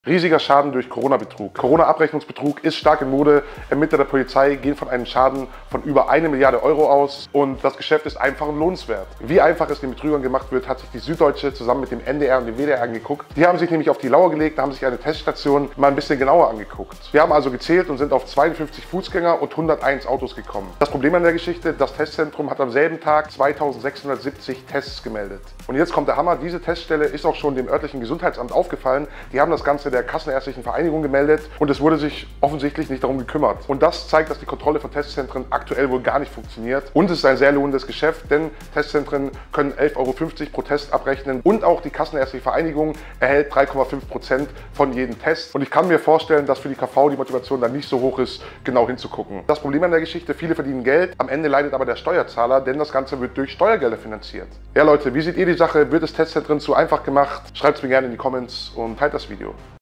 Riesiger Schaden durch Corona-Betrug. Corona-Abrechnungsbetrug ist stark in Mode. Ermittler der Polizei gehen von einem Schaden von über 1 Milliarde Euro aus und das Geschäft ist einfach und lohnenswert. Wie einfach es den Betrügern gemacht wird, hat sich die Süddeutsche zusammen mit dem NDR und dem WDR angeguckt. Die haben sich nämlich auf die Lauer gelegt, haben sich eine Teststation mal ein bisschen genauer angeguckt. Wir haben also gezählt und sind auf 52 Fußgänger und 101 Autos gekommen. Das Problem an der Geschichte, das Testzentrum hat am selben Tag 2670 Tests gemeldet. Und jetzt kommt der Hammer, diese Teststelle ist auch schon dem örtlichen Gesundheitsamt aufgefallen. Die haben das Ganze der Kassenärztlichen Vereinigung gemeldet und es wurde sich offensichtlich nicht darum gekümmert. Und das zeigt, dass die Kontrolle von Testzentren aktuell wohl gar nicht funktioniert. Und es ist ein sehr lohnendes Geschäft, denn Testzentren können 11,50 Euro pro Test abrechnen und auch die Kassenärztliche Vereinigung erhält 3,5% von jedem Test. Und ich kann mir vorstellen, dass für die KV die Motivation dann nicht so hoch ist, genau hinzugucken. Das Problem an der Geschichte, viele verdienen Geld, am Ende leidet aber der Steuerzahler, denn das Ganze wird durch Steuergelder finanziert. Ja Leute, wie seht ihr die Sache? Wird es Testzentren zu einfach gemacht? Schreibt es mir gerne in die Comments und teilt das Video.